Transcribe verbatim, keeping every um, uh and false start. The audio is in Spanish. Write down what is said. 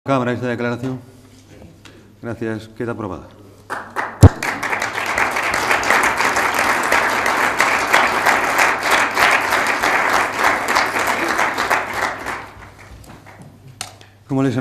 Cámara, esta declaración. Gracias. Queda aprobada. Como les